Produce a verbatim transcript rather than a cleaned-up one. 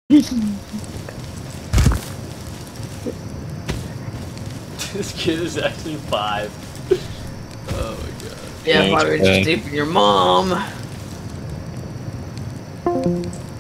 This kid is actually five. Oh my god. Yeah, if I were just taping your mom.